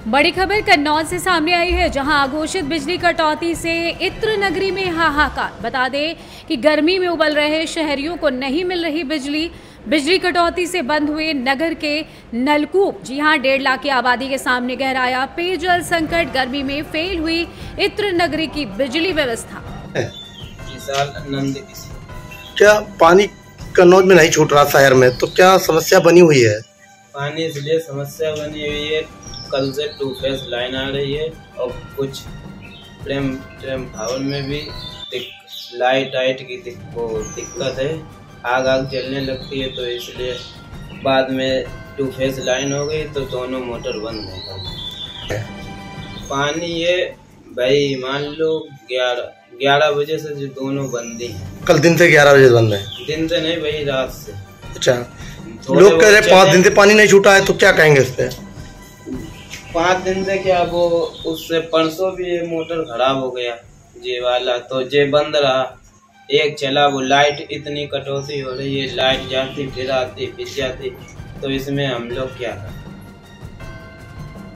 बड़ी खबर कन्नौज से सामने आई है, जहां अघोषित बिजली कटौती से इत्र नगरी में हाहाकार। बता दें कि गर्मी में उबल रहे शहरियों को नहीं मिल रही बिजली। बिजली कटौती से बंद हुए नगर के नलकूप। जी हां, 1.5 लाख की आबादी के सामने गहराया पेयजल संकट। गर्मी में फेल हुई इत्र नगरी की बिजली व्यवस्था। क्या पानी कन्नौज में नहीं छूट रहा शहर में, तो क्या समस्या बनी हुई है? पानी इसलिए समस्या बनी हुई है, कल से 2 फेज लाइन आ रही है और कुछ ट्रेम भवन में भी लाइट की दिक्कत है। आग जलने लगती है, तो इसलिए बाद में 2 फेज लाइन हो गई तो दोनों मोटर बंद हो गए। पानी ये भाई मान लो 11 बजे से जो दोनों बंद ही हैं। कल दिन से 11 बजे बंद है? दिन से नहीं भाई, रात से। अच्छा, लोग कह रहे 5 दिन से पानी नहीं छूटा है, तो क्या कहेंगे इस पे? 5 दिन से क्या, वो उससे परसों भी ये मोटर खराब हो गया जे वाला, तो जे बंद रहा। एक चला, वो लाइट इतनी कटौती हो रही है, लाइट जाती फिर आती फिर जाती, तो इसमें हम लोग क्या करें।